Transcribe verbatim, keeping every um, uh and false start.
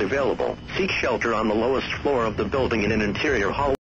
available. Seek shelter on the lowest floor of the building in an interior hallway.